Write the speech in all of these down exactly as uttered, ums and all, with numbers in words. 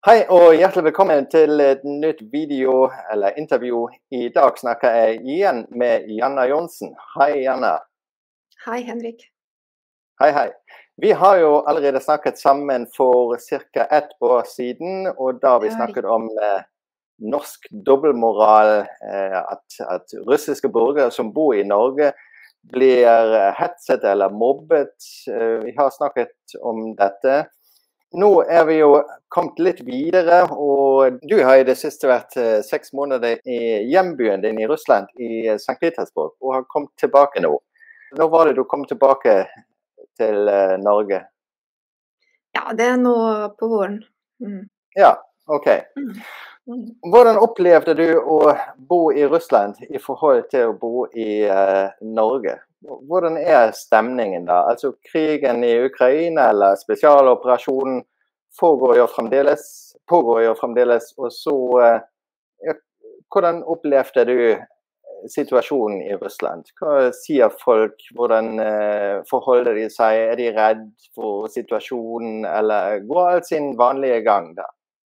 Hei og hjertelig velkommen til et nytt video eller intervju. I dag snakker jeg igjen med Janna Johnsen. Hei Janna. Hei Henrik. Hei hei. Vi har jo allerede snakket sammen for cirka ett år siden, og da vi snakket om eh, norsk dobbeltmoral, eh, at, at russiske borgere som bor i Norge blir hetset eller mobbet. Eh, vi har snakket om dette. Nå er vi jo kommet litt videre, og du har i det siste vært eh, seks måneder i hjembyen din i Russland, i Sankt Petersburg, og har kommet tilbake nå. Når var det du kom tilbake til eh, Norge? Ja, det er nå på våren. Mm. Ja, ok. Mm. Mm. Hvordan opplevde du å bo i Russland i forhold til å bo i eh, Norge? Hvordan er stemningen da? Altså krigen i Ukraina eller spesialoperasjonen foregår jo fremdeles, pågår jo fremdeles, og så ja, hvordan opplevde du situasjonen i Russland? Hva sier folk? Hvordan eh, forholder de seg? Er de redd for situasjonen, eller går alt sin vanlige gang da?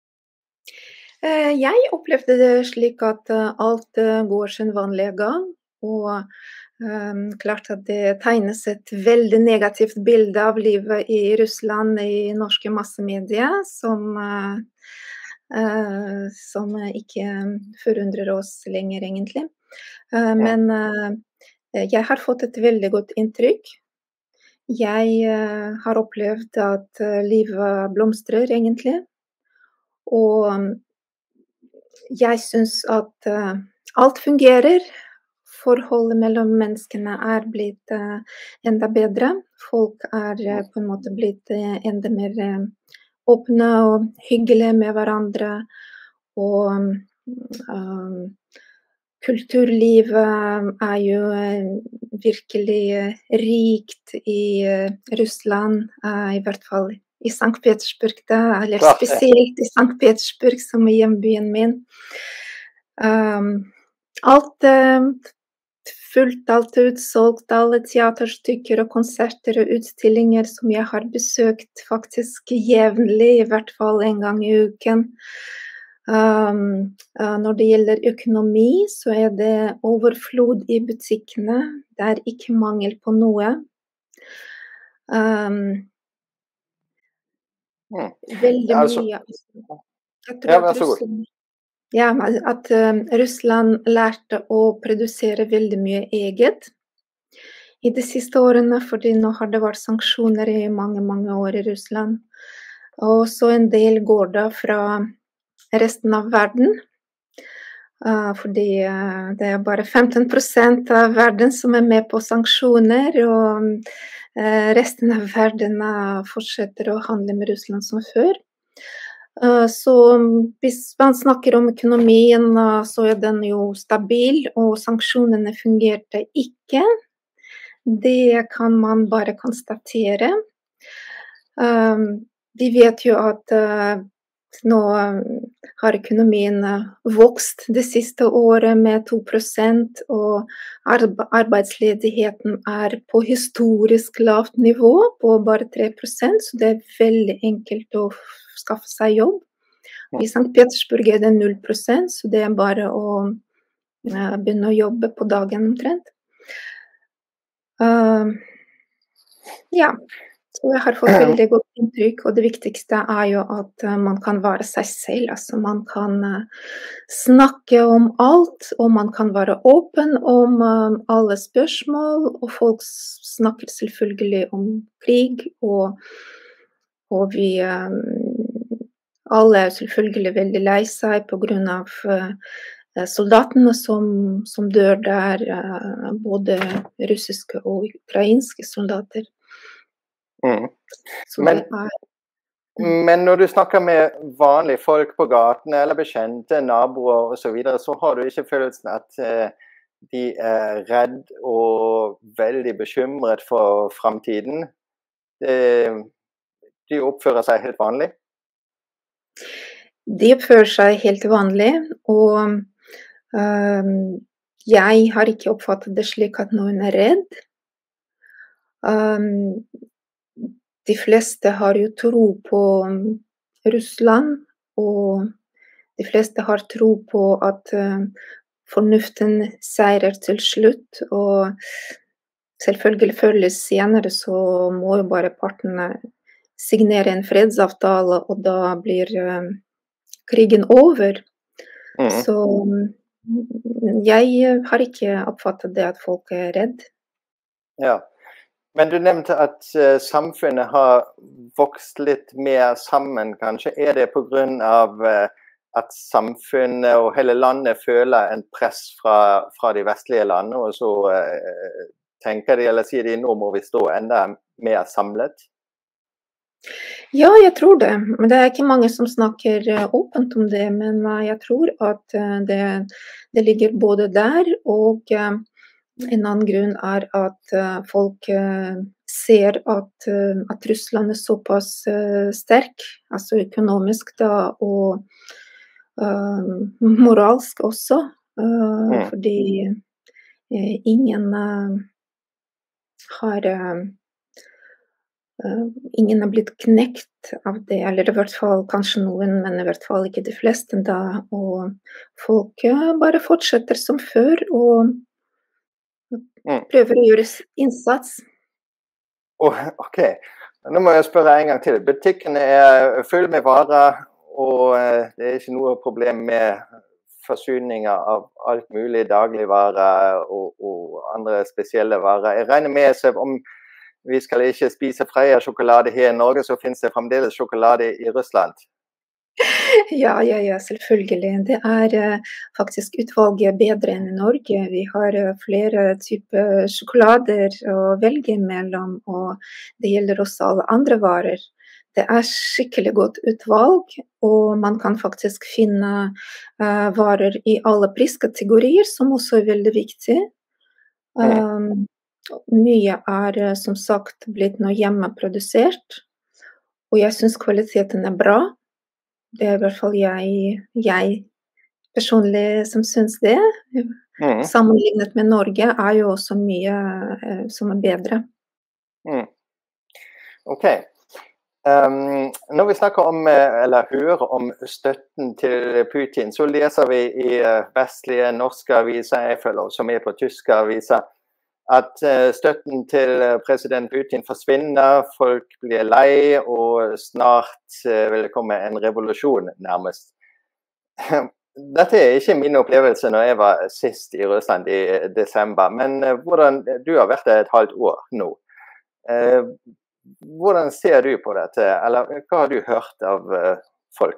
Jeg opplevde det slik at alt går sin vanlige gang, og um, klart at det tegnes et veldig negativt bilde av livet i Russland i norske massemedier, som, uh, uh, som ikke forundrer oss lenger egentlig. Uh, men uh, jeg har fått et veldig godt inntrykk. Jeg uh, har opplevd at uh, livet blomstrer egentlig, og um, jeg synes at uh, alt fungerer. Forholdet mellom menneskene er blitt uh, enda bedre. Folk er uh, på en måte blitt uh, enda mer uh, åpne og hyggelige med hverandre. Og um, kulturlivet er jo uh, virkelig uh, rikt i uh, Russland, uh, i hvert fall i Sankt Petersburg, da, eller spesielt i Sankt Petersburg, som er hjembyen min. Um, alt uh, fullt, alt utsolgt, alle teaterstykker og konserter og utstillinger som jeg har besøkt faktisk jevnlig, i hvert fall en gang i uken. Um, uh, når det gjelder økonomi, så er det overflod i butikkene. Det er ikke mangel på noe. Um, Veldig altså, mye. Jeg tror at Russland, ja, at uh, Russland lærte å produsere veldig mye eget i de siste årene, fordi nå har det vært sanksjoner i mange, mange år i Russland. Og så en del går da fra resten av verden, uh, fordi uh, det er bare femten prosent av verden som er med på sanksjoner, og uh, resten av verden uh, fortsetter å handle med Russland som før. Uh, så hvis man snakker om økonomien, uh, så er den jo stabil, og sanksjonene fungerte ikke. Det kan man bare konstatere. Uh, vi vet jo at uh, nå har økonomien vokst det siste året med to prosent, og arbeidsledigheten er på historisk lavt nivå, på bare tre prosent, så det er veldig enkelt å skaffe seg jobb. I Sankt Petersburg er det null prosent, så det er bare å uh, begynne å jobbe på dagen omtrent. Uh, ja. Så jeg har fått veldig godt inntrykk, og det viktigste er jo at uh, man kan være seg selv. Altså man kan uh, snakke om alt, og man kan være åpen om uh, alle spørsmål, og folk snakker selvfølgelig om krig, og, og vi um, alle er selvfølgelig veldig lei seg på grunn av uh, soldatene som, som dør der, uh, både russiske og ukrainske soldater. Mm. Men, men når du snakker med vanlige folk på gaten, eller bekjente, naboer og så videre, så har du ikke følelsen at uh, de er redd og veldig bekymret for fremtiden. De, de oppfører seg helt vanlig? De oppfører seg helt vanlig, og uh, jeg har ikke oppfattet det slik at noen er redd. Um, De fleste har jo tro på Russland, og de fleste har tro på at uh, fornuften seirer til slutt, og selvfølgelig føles senere så må jo bare partene signere en fredsavtale, og da blir uh, krigen over. Mm. Så jeg har ikke oppfattet det at folk er redd. Ja, men du nevnte at uh, samfunnet har vokst litt mer sammen, kanskje. Er det på grunn av uh, at samfunnet og hele landet føler en press fra, fra de vestlige landene, og så uh, tenker de, eller sier de, nå må vi stå enda mer samlet? Ja, jeg tror det. Men det er ikke mange som snakker uh, åpent om det, men uh, jeg tror at uh, det, det ligger både der, og uh, en annen grunn er at uh, folk uh, ser at, uh, at Russland er såpass uh, sterk, altså økonomisk da, og Uh, moralsk også, uh, mm. fordi uh, ingen uh, har uh, uh, ingen har blitt knekt av det, eller i hvert fall kanskje noen, men i hvert fall ikke de fleste da, og folk uh, bare fortsetter som før og mm. prøver å gjøre innsats. Oh, ok, nå må jeg spørre en gang til. Butikkene er full med varer, og det er ikke noe problem med forsyninger av alt mulig dagligvarer og, og andre spesielle varer. Jeg regner med at om vi skal ikke spise Freia-sjokolade her i Norge, så finnes det fremdeles sjokolade i Russland. Ja, ja, ja, selvfølgelig. Det er uh, faktisk utvalget bedre enn i Norge. Vi har uh, flere typer sjokolader å velge mellom, og det gjelder også alle andre varer. Det er skikkelig godt utvalg, og man kan faktisk finne uh, varer i alle priskategorier, som også er veldig viktig. Um, mye er uh, som sagt blitt nå hjemmeprodusert, og jeg synes kvaliteten er bra. Det er i hvert fall jeg, jeg personlig som synes det. Mm. Sammenlignet med Norge er jo også mye uh, som er bedre. Mm. Ok. Um, når vi snakker om, eller hører om støtten til Putin, så leser vi i vestlige norske aviser, jeg føler også med på tyske aviser, at støtten til president Putin forsvinner, folk blir lei, og snart vil det komme en revolusjon nærmest. Dette er ikke min opplevelse når jeg var sist i Russland i desember, men hvordan, du har vært der et halvt år nå. Uh, Hvordan ser du på dette, eller hva har du hørt av uh, folk?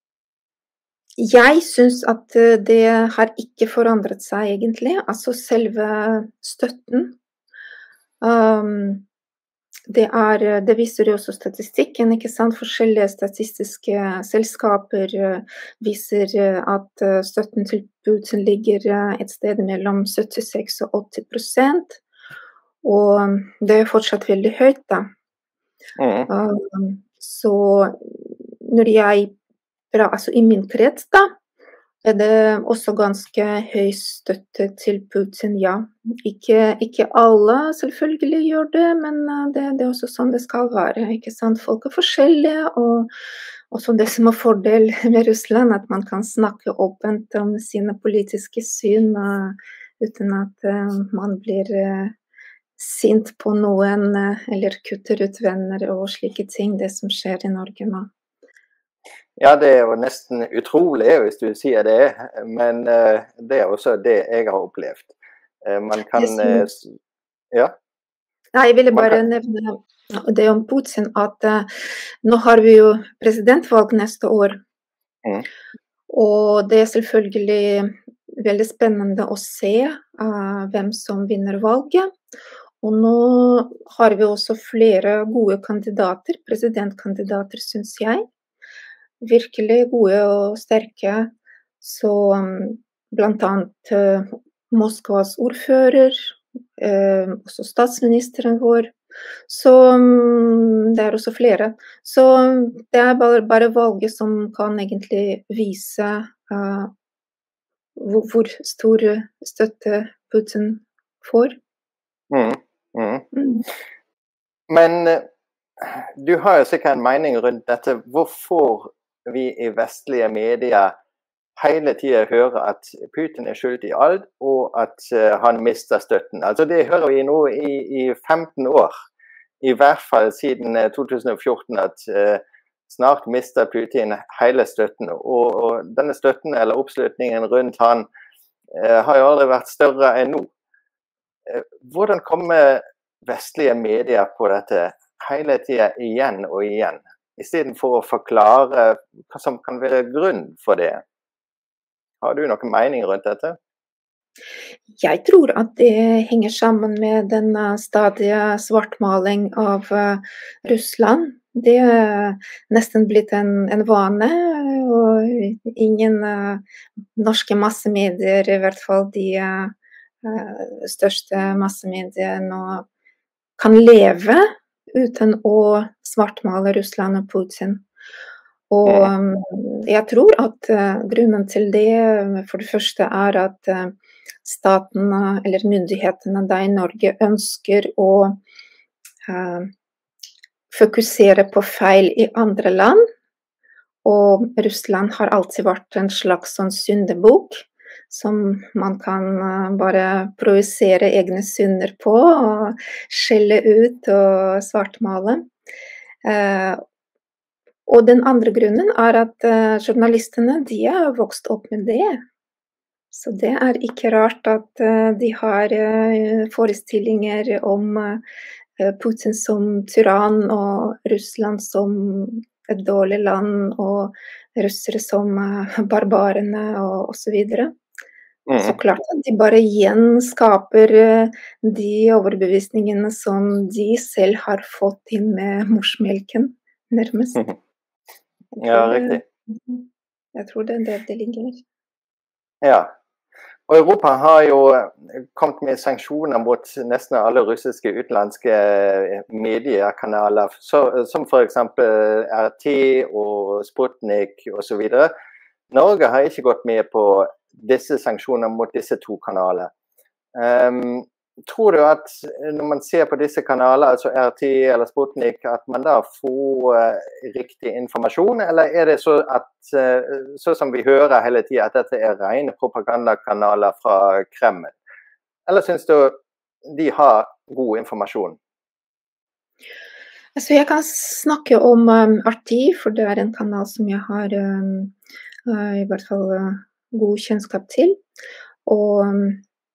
Jeg synes at uh, det har ikke forandret seg egentlig, altså selve støtten. Um, det, er, det viser jo også statistikken, ikke sant? Forskjellige statistiske selskaper uh, viser uh, at uh, støtten til Putin ligger uh, et sted mellom syttiseks og åtti prosent, og det er fortsatt veldig høyt da. Mm. Um, så når jeg, altså i min krets da, er det også ganske høy støtte til Putin, ja. Ikke, ikke alle selvfølgelig gjør det, men det, det er også sånn det skal være, ikke sant? Folk er forskjellige, og også det som er fordel med Russland, at man kan snakke åpent om sine politiske syn, uh, uten at uh, man blir uh, sint på noen, eller kutter ut venner og slike ting, det som skjer i Norge nå. Ja, det er jo nesten utrolig hvis du sier det, men uh, det er også det jeg har opplevd. Uh, man kan... Uh, ja? Nei, jeg ville bare kan... nevne det om Putin, at uh, nå har vi jo presidentvalg neste år. Mm. Og det er selvfølgelig veldig spennende å se uh, hvem som vinner valget. Og nå har vi også flere gode kandidater, presidentkandidater, synes jeg. Virkelig gode og sterke. Så blant annet uh, Moskvas ordfører, uh, også statsministeren vår. Så um, det er også flere. Så det er bare, bare valget som kan egentlig vise uh, hvor, hvor stor støtte Putin får. Mm. Mm. Mm. Men du har jo sikkert en mening rundt dette. Hvorfor vi i vestlige medier hele tiden hører at Putin er skyldig i alt, og at uh, han mister støtten. Altså det hører vi nå i, i femten år, i hvert fall siden uh, to tusen og fjorten, at uh, snart mister Putin hele støtten. Og, og denne støtten, eller oppslutningen rundt han, uh, har jo aldri vært større enn nå. Uh, hvordan kommer vestlige medier på dette hele tiden igjen og igjen, i stedet for å forklare hva som kan være grunn for det? Har du noen mening rundt dette? Jeg tror at det henger sammen med den stadige svartmaling av uh, Russland. Det er nesten blitt en, en vane, og ingen uh, norske massemedier, i hvert fall de uh, største massemediene nå, kan leve uten å svartmale Russland og Putin. Og um, jeg tror at uh, grunnen til det for det første er at uh, staten eller myndighetene der i Norge ønsker å uh, fokusere på feil i andre land, og Russland har alltid vært en slags sånn syndebok som man kan uh, bare projisere egne synder på og skjelle ut og svartmale. Uh, Og den andre grunnen er at uh, journalistene, de har vokst opp med det. Så det er ikke rart at uh, de har uh, forestillinger om uh, Putin som tyrann, og Russland som et dårlig land, og russere som uh, barbarene, og, og så videre. Mm. Så klart at de bare igjen skaper uh, de overbevisningene som de selv har fått inn med morsmelken, nærmest. Mm. Ja, riktig. Jeg tror det er det det ligger. Ja, og Europa har jo kommet med sanksjoner mot nesten alle russiske utenlandske mediekanaler, så, som for eksempel R T og Sputnik og så videre. Norge har ikke gått med på disse sanksjonene mot disse to kanaler. Um, Tror du at når man ser på disse kanaler, altså R T eller Sputnik, at man da får uh, riktig informasjon, eller er det så at, uh, så som vi hører hele tiden, at dette er rene propagandakanaler fra Kreml? Eller synes du de har god informasjon? Altså jeg kan snakke om um, R T, for det er en kanal som jeg har um, uh, i hvert fall uh, god kjennskap til, og um,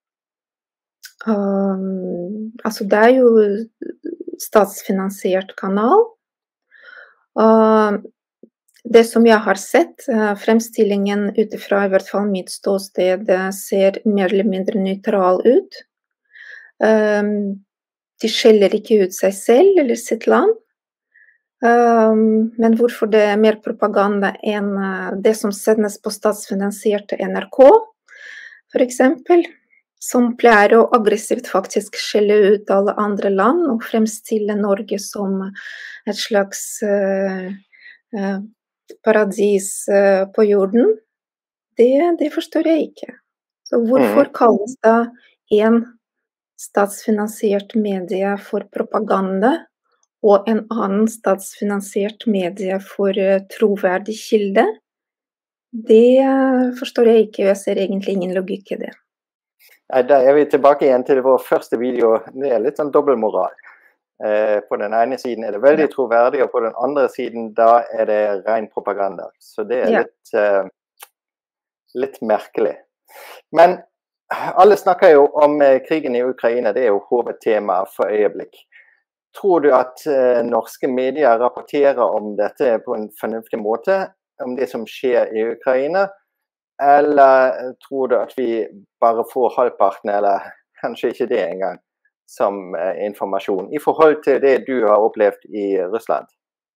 Um, altså det er jo statsfinansiert kanal. Uh, det som jeg har sett, uh, fremstillingen utifra i hvert fall mitt ståsted, ser mer eller mindre nøytral ut. Um, de skjeller ikke ut seg selv eller sitt land. Um, men hvorfor det er mer propaganda enn uh, det som sendes på statsfinansierte N R K, for eksempel, som pleier å aggressivt faktisk skjelle ut alle andre land og fremstille Norge som et slags uh, uh, paradis uh, på jorden. Det, det forstår jeg ikke. Så hvorfor mm. kalles da en statsfinansiert medie for propaganda og en annen statsfinansiert medie for uh, troverdig kilde? Det uh, forstår jeg ikke, og jeg ser egentlig ingen logikk i det. Da er vi tilbake igjen til vår første video. Det er litt sånn dobbeltmoral. Eh, på den ene siden er det veldig troverdig, og på den andre siden da er det ren propaganda. Så det er ja. litt, eh, litt merkelig. Men alle snakker jo om eh, krigen i Ukraina, det er jo hovedtema for øyeblikk. Tror du at eh, norske medier rapporterer om dette på en fornuftig måte, om det som skjer i Ukraina? Eller tror du at vi bare får halvparten, eller kanskje ikke det engang, som eh, informasjon, i forhold til det du har opplevd i Russland?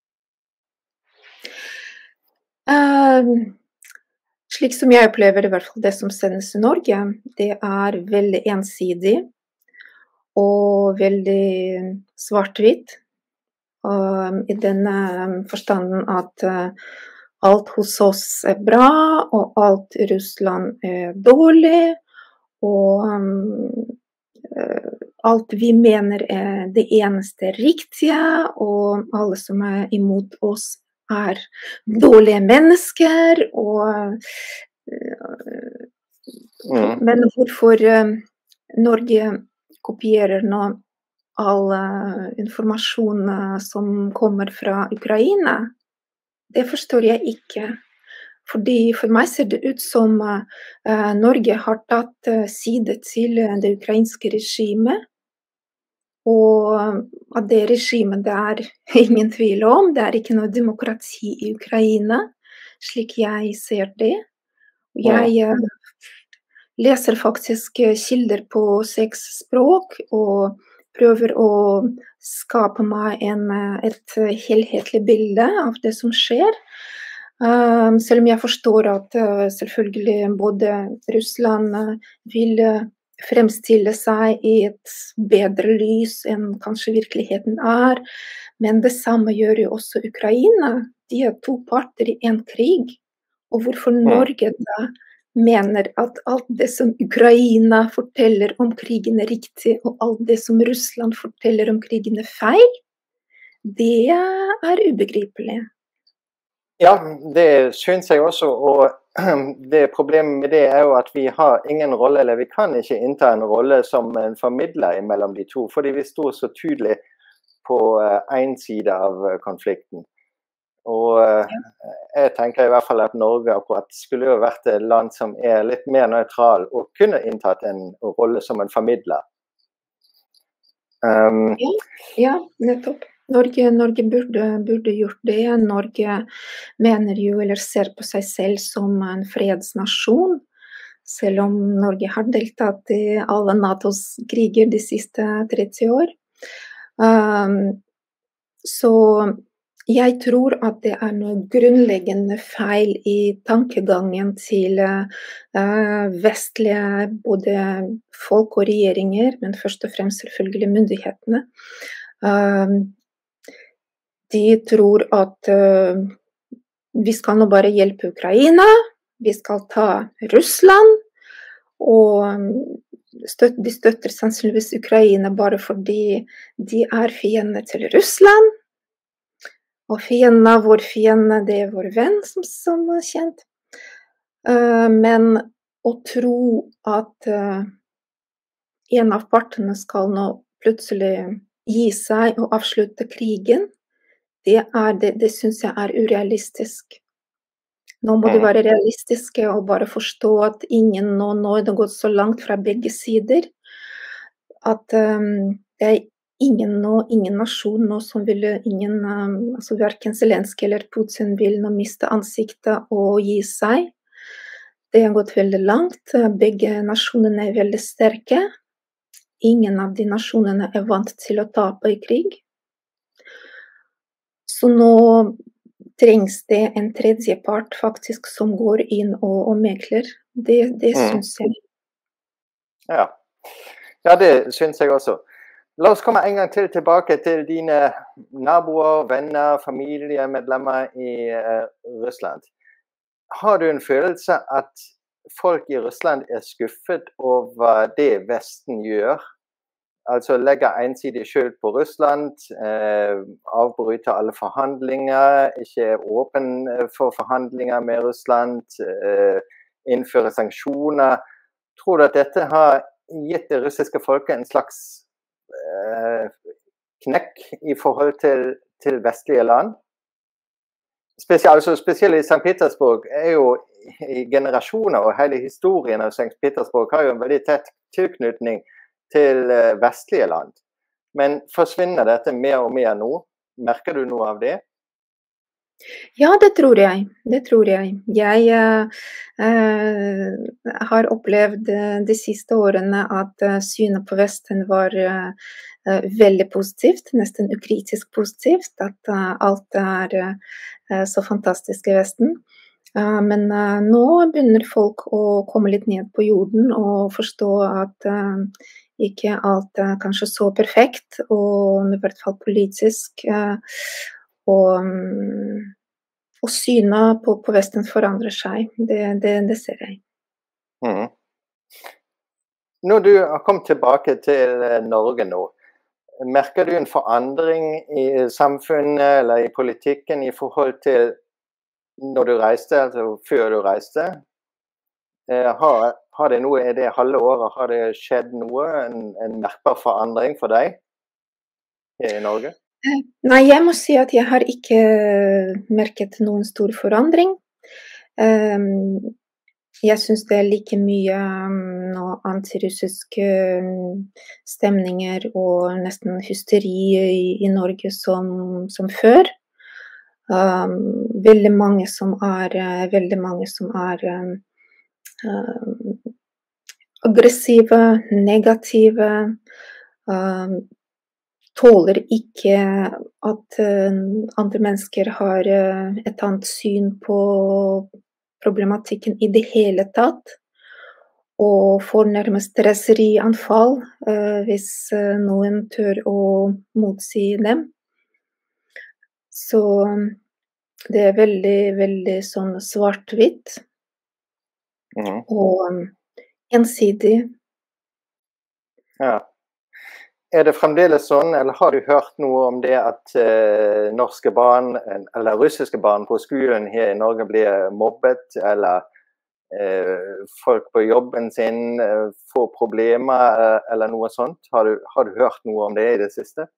Um, slik som jeg opplever i hvert fall det som sendes i Norge, det er veldig ensidig og veldig svart-hvitt. Um, I denne forstanden at uh, alt hos oss er bra, og alt i Russland er dårlig, og um, alt vi mener er det eneste riktige, og alle som er imot oss er dårlige mennesker, og Mm. men hvorfor eh, Norge kopierer nå all eh, informasjon eh, som kommer fra Ukraina? Det forstår jeg ikke. Fordi for meg ser det ut som eh, Norge har tatt eh, side til eh, det ukrainske regimet. Og at det regimet det er ingen tvil om, det er ikke noe demokrati i Ukraina, slik jeg ser det. Jeg eh, leser faktisk eh, kilder på seks språk, og prøver å skape meg en, eh, et eh, helhetlig bilde av det som skjer. Um, selv om jeg forstår at uh, selvfølgelig både Russland uh, vil uh, fremstille seg i et bedre lys enn kanskje virkeligheten er, men det samme gjør jo også Ukraina. De er to parter i en krig. Og hvorfor Norge da mener at alt det som Ukraina forteller om krigen er riktig, og alt det som Russland forteller om krigen er feil, det er ubegripelig. Ja, det synes jeg også, og det problemet med det er jo at vi har ingen rolle, eller vi kan ikke innta en rolle som en formidler mellom de to, fordi vi står så tydelig på en side av konflikten. Og jeg tenker i hvert fall at Norge akkurat skulle jo vært et land som er litt mer nøytral, og kunne inntatt en rolle som en formidler. Um, ja, ja, nettopp. Norge, Norge burde, burde gjort det. Norge mener jo, eller ser på seg selv som en fredsnasjon, selv om Norge har deltatt i alle NATOs kriger de siste tretti år. Um, så jeg tror at det er noe grunnleggende feil i tankegangen til uh, vestlige både folk og regjeringer, men først og fremst selvfølgelig myndighetene. Um, De tror at uh, vi skal nå bare hjelpe Ukraina, vi skal ta Russland, og støt, de støtter sannsynligvis Ukraina bare fordi de er fiender til Russland. Og fienden av vår fiende, det er vår venn, som, som er kjent. Uh, men å tro at uh, en av partene skal nå plutselig gi seg og avslutte krigen, Det, er, det, det synes jeg er urealistisk. Nå må de være realistiske og bare forstå at ingen nå, nå er det gått så langt fra begge sider, at um, det er ingen nå, ingen nasjon nå som vil, ingen, um, altså hverken Zelenskyj eller Putin vil nå miste ansiktet og gi seg. Det har gått veldig langt. Begge nasjonene er veldig sterke. Ingen av de nasjonene er vant til å tape i krig. Så nå trengs det en tredje part faktisk som går inn og, og megler. Det, det synes jeg. Ja. ja, det synes jeg også. La oss komme en gang til tilbake til dine naboer, venner, familiemedlemmer i uh, Russland. Har du en følelse at folk i Russland er skuffet over det Vesten gjør? Altså legger ensidig skyld på Russland, eh, avbryter alle forhandlinger, ikke er åpen for forhandlinger med Russland, eh, innfører sanksjoner. Tror du at dette har gitt det russiske folket en slags eh, knekk i forhold til, til vestlige land? Spesielt, altså, spesielt i Sankt Petersburg er jo i generasjoner, og hele historien av Sankt Petersburg har jo en veldig tett tilknytning til vestlige land. Men forsvinner dette mer og mer nå? Merker du noe av det? Ja, det tror jeg. Det tror jeg. Jeg uh, har opplevd uh, de siste årene at uh, synet på Vesten var uh, uh, veldig positivt, nesten ukritisk positivt, at uh, alt er uh, så fantastisk i Vesten. Uh, men uh, nå begynner folk å komme litt ned på jorden og forstå at uh, ikke alt er kanskje så perfekt, og i hvert fall politisk. Uh, og, um, og synet på, på Vesten forandrer seg. Det, det, det ser jeg. Mm. Når du har kommet tilbake til Norge nå, merker du en forandring i samfunnet eller i politikken i forhold til når du reiste, altså før du reiste? Har, har det noe i det halve året, har det skjedd noe, en, en merkbar forandring for deg her i Norge? Nei, jeg må si at jeg har ikke merket noen stor forandring. Jeg synes det er like mye um, antirussiske stemninger og nesten hysteri i, i Norge som, som før. Um, veldig mange som er, veldig mange som er um, Uh, aggressive, negative, uh, tåler ikke at uh, andre mennesker har uh, et annet syn på problematikken i det hele tatt, og får nærmest raserianfall uh, hvis uh, noen tør å motsi dem. Så det er veldig, veldig sånn svart-hvitt. Mm. Og ensidig. Ja. Er det fremdeles sånn, eller har du hørt noe om det at eh, norske barn, eller russiske barn på skolen her i Norge blir mobbet, eller eh, folk på jobben sin eh, får problemer, eh, eller noe sånt? Har du, har du hørt noe om det i det siste?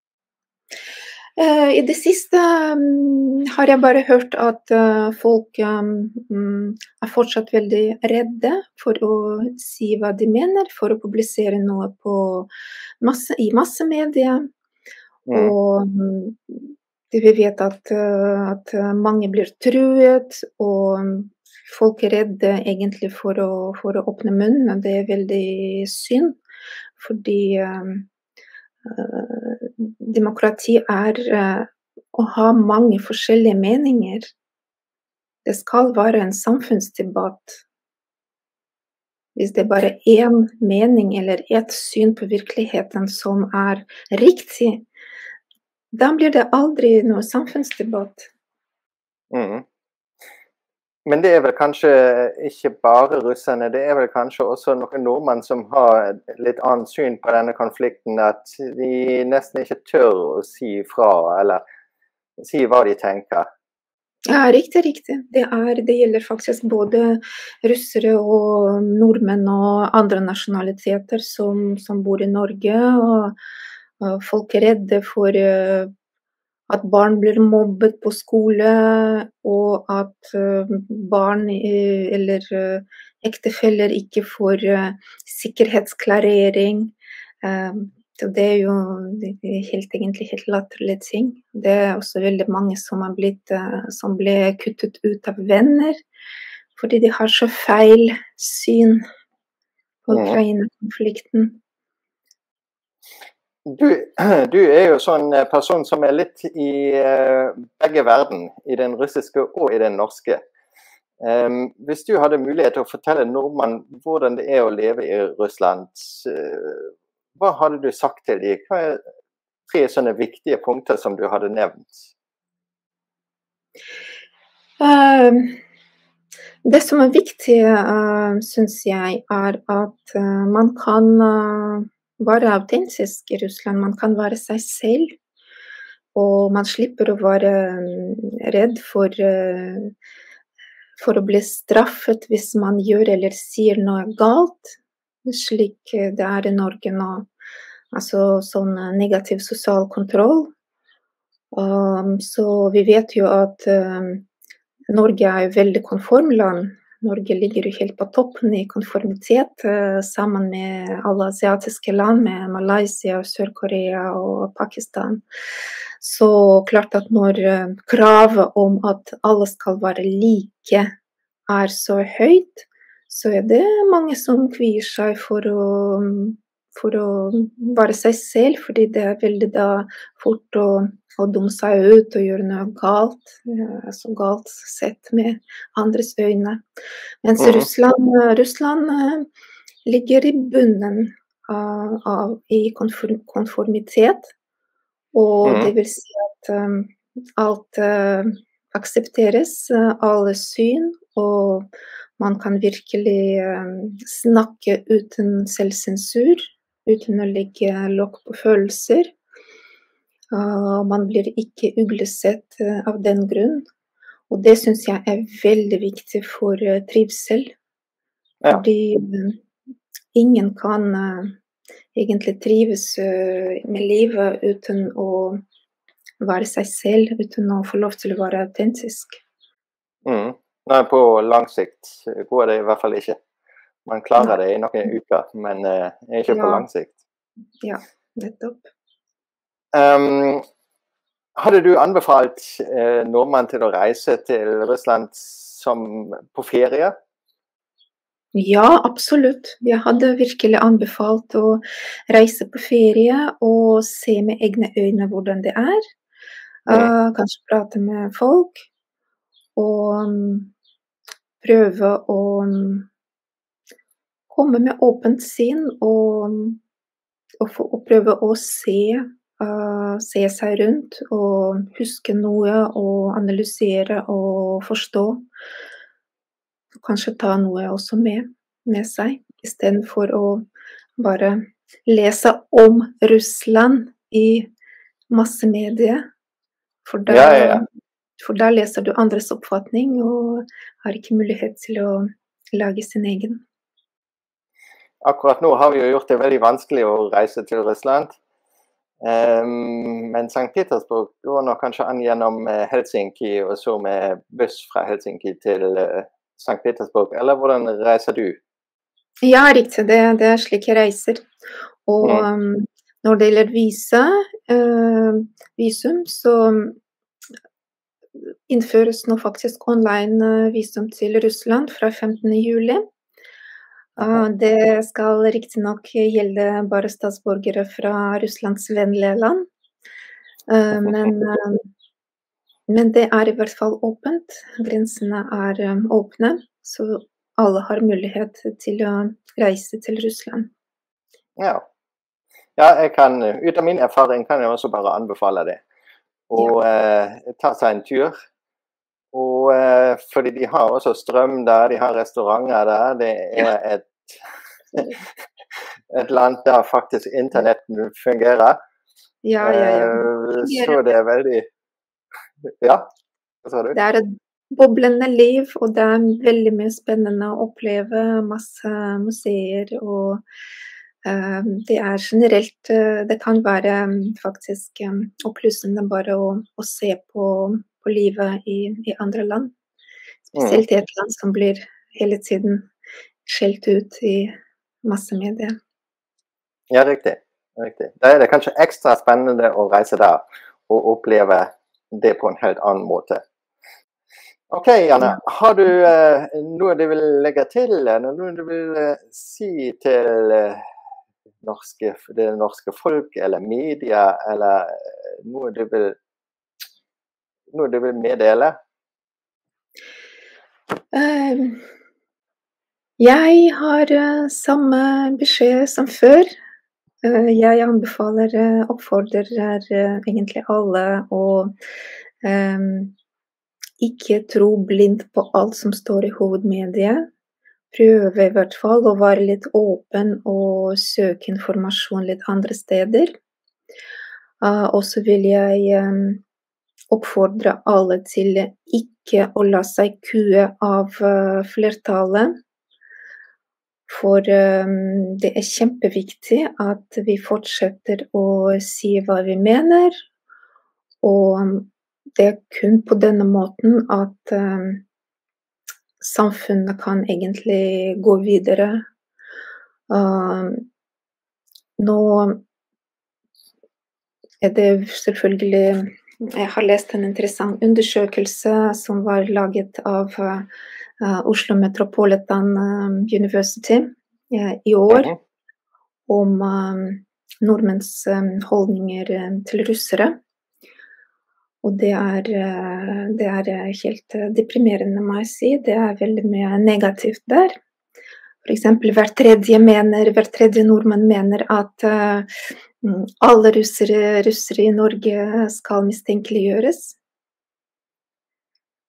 Uh, I det siste um, har jeg bare hørt at uh, folk um, er fortsatt veldig redde for å si hva de mener, for å publisere noe på masse, i massemedia. Mm. Og um, vi vet at, uh, at mange blir truet, og folk er redde egentlig for å, for å åpne munnen. Det er veldig synd, fordi um, Uh, demokrati er uh, å ha mange forskjellige meninger. Det skal være en samfunnsdebatt. Hvis det er bare én mening eller ett syn på virkeligheten som er riktig, da blir det aldri noe samfunnsdebatt. Mm. Men det er vel kanskje ikke bare russerne, det er vel kanskje også noen nordmenn som har litt annet syn på denne konflikten, at de nesten ikke tør å si fra, eller si hva de tenker. Ja, riktig, riktig. Det, er, det gjelder faktisk både russere og nordmenn og andre nasjonaliteter som, som bor i Norge, og, og folk er redde for uh, at barn blir mobbet på skole, og at uh, barn uh, eller uh, ektefeller ikke får uh, sikkerhetsklarering. Uh, det er jo det er helt, egentlig helt latterlige ting. Det er også veldig mange som, er blitt, uh, som ble kuttet ut av venner, fordi de har så feil syn på Ukraina-konflikten. Du, du er jo sånn person som er litt i uh, begge verden, i den russiske og i den norske. Um, hvis du hadde mulighet til å fortelle nordmenn hvordan det er å leve i Russland, uh, hva hadde du sagt til dem? Hva er tre sånne viktige punkter som du hadde nevnt? Uh, det som er viktig, uh, synes jeg, er at uh, man kan uh, være autentisk i Russland. Man kan være seg selv, og man slipper å være redd for, for å bli straffet hvis man gjør eller sier noe galt, slik det er i Norge nå. Altså sånn negativ sosial kontroll. Um, så vi vet jo at um, Norge er jo veldig konformland. Norge ligger jo helt på toppen i konformitet, uh, sammen med alle asiatiske land, med Malaysia, Sør-Korea og Pakistan. Så klart at når uh, kravet om at alle skal være like er så høyt, så er det mange som kvier seg for å, for å være seg selv, fordi det er veldig da fort å og dumme seg ut og gjøre noe galt, så galt sett med andres øyne. Mens mm. Russland, Russland uh, ligger i bunnen uh, av i konform, konformitet, og mm. det vil si at um, alt uh, aksepteres, uh, alle syn, og man kan virkelig uh, snakke uten selvsensur, uten å legge lokk på følelser. Uh, man blir ikke uglesett uh, av den grunn. Og det synes jeg er veldig viktig for uh, trivsel. Ja. Fordi uh, ingen kan uh, egentlig trives uh, med livet uten å være seg selv, uten å få lov til å være autentisk. Mm. Nei, på lang sikt går det i hvert fall ikke. Man klarer Nei. det i noen uker, men uh, ikke ja. på lang sikt. Ja, nettopp. Um, hadde du anbefalt uh, nordmenn til å reise til Russland som på ferie? Ja, absolutt. Jeg hadde virkelig anbefalt å reise på ferie og se med egne øyne hvordan det er. Mm. Uh, kanskje prate med folk og um, prøve å um, komme med åpent sinn og, og, for, og prøve å se, uh, se seg rundt og huske noe og analysere og forstå. Kanskje ta noe også med, med seg, i stedet for å bare lese om Russland i massemedier. For da, ja, ja, ja. for da leser du andres oppfatning og har ikke mulighet til å lage sin egen. Akkurat nå har vi jo gjort det veldig vanskelig å reise til Russland. Um, men Sankt Petersburg går nok kanskje an gjennom Helsinki, og så med buss fra Helsinki til uh, Sankt Petersburg. Eller hvordan reiser du? Ja, riktig. Det, det er slik jeg reiser. Og mm. um, når det gjelder visa, uh, visum, så innføres nå faktisk online uh, visum til Russland fra femtende juli. Uh, det skal riktig nok gjelde bare statsborgere fra Russlands vennlige land. Uh, men, uh, men det er i hvert fall åpent. Grensene er um, åpne, så alle har mulighet til å reise til Russland. Ja, ja jeg kan, ut av min erfaring kan jeg også bare anbefale det. Og ja. uh, ta seg en tur. Og uh, fordi de har også strøm der, de har restauranter der, det er et, et land der faktisk internetten fungerer. Ja, ja, ja. Uh, så det er veldig, ja, hva sa du? Det er et boblende liv, og det er veldig mye spennende å oppleve, masse museer, og uh, det er generelt, uh, det kan være um, faktisk um, opplysende bare å, å se på på livet i, i andre land. Spesielt i et land som blir hele tiden skjelt ut i massemedier. Ja, riktig. riktig. Da er det kanskje ekstra spennende å reise der og oppleve det på en helt annen måte. Ok, Janne. Har du uh, noe du vil legge til, noe du vil uh, si til uh, norske, det norske folk eller media, eller uh, noe du vil noe du vil meddele? Uh, jeg har uh, samme beskjed som før. Uh, jeg anbefaler, uh, oppfordrer uh, egentlig alle å um, ikke tro blindt på alt som står i hovedmediet. Prøve i hvert fall å være litt åpen og søke informasjon litt andre steder. Uh, og så vil jeg um, oppfordre alle til ikke å la seg kue av uh, flertallet. For um, det er kjempeviktig at vi fortsetter å si hva vi mener. Og um, det er kun på denne måten at um, samfunnet kan egentlig gå videre. Uh, nå er det selvfølgelig Jeg har lest en interessant undersøkelse som var laget av uh, Oslo Metropolitan University uh, i år, uh-huh. om um, nordmenns um, holdninger um, til russere. Og det er, uh, det er helt uh, deprimerende, må jeg si. Det er veldig mye negativt der. For eksempel hver tredje, mener, hver tredje nordmann mener at uh, alle russere, russere i Norge skal mistenkeliggjøres.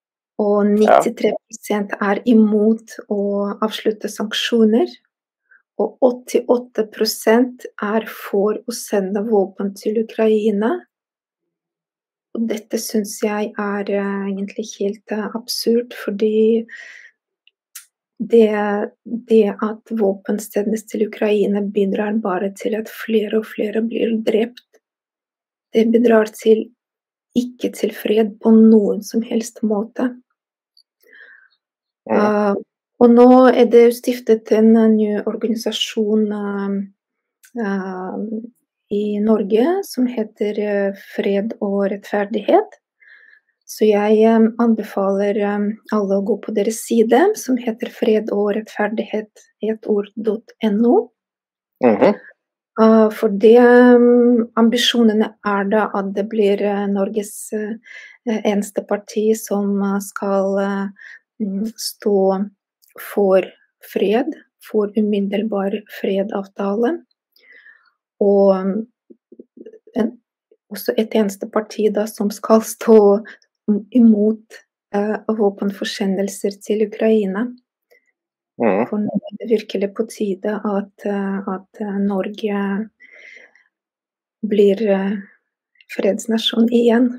Og nittitre prosent er imot å avslutte sanksjoner. og åttiåtte prosent er for å sende våpen til Ukraina. Og dette synes jeg er uh, egentlig helt uh, absurd, fordi det, det at våpen sendes til Ukraina bidrar bare til at flere og flere blir drept. Det bidrar til, ikke til fred på noen som helst måte. Uh, og nå er det stiftet en ny organisasjon uh, uh, i Norge som heter uh, Fred og rettferdighet. Så jeg um, anbefaler um, alle å gå på deres side, som heter fred og rettferdighet ett ord punktum no. Mhm. Uh, for det um, ambisjonene er da at det blir uh, Norges uh, eneste parti som uh, skal uh, stå for fred, for umiddelbar fredavtale. Og um, en, også et eneste parti da som skal stå imot uh, våpenforsendelser til Ukraina. Mhm. For nå er det virkelig på tide at, uh, at uh, Norge blir uh, fredsnasjon igjen.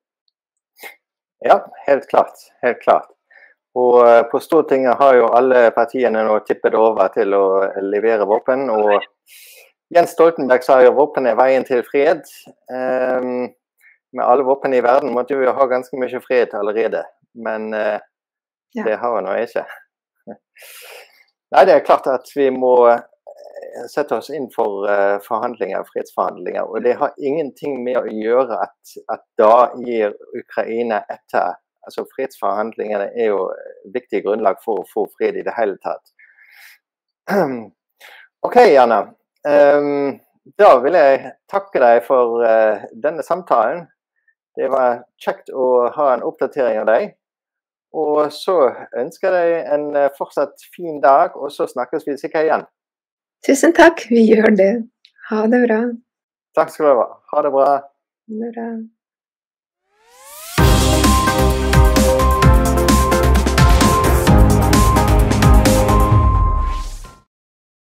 Ja, helt klart, helt klart. Og uh, på Stortinget har jo alle partiene nå tippet over til å levere våpen, og Jens Stoltenberg sa jo våpen er veien til fred. Um, med alle våpen i verden måtte vi jo ha ganske mye fred allerede, men uh, ja. Det har vi nå ikke. Nei, det er klart at vi må sette oss inn for uh, forhandlinger, fredsforhandlinger, og det har ingenting med å gjøre at, at da gir Ukraina etter. Altså fredsforhandlingene er jo viktig grunnlag for å få fred i det hele tatt. Ok, Janne. Um, da vil jeg takke deg for uh, denne samtalen. Det var kjekt å ha en oppdatering av deg. Og så ønsker jeg deg en uh, fortsatt fin dag, og så snakkes vi sikkert igjen. Tusen takk, vi gjør det. Ha det bra. Takk skal du ha. Ha det bra. Ha det bra.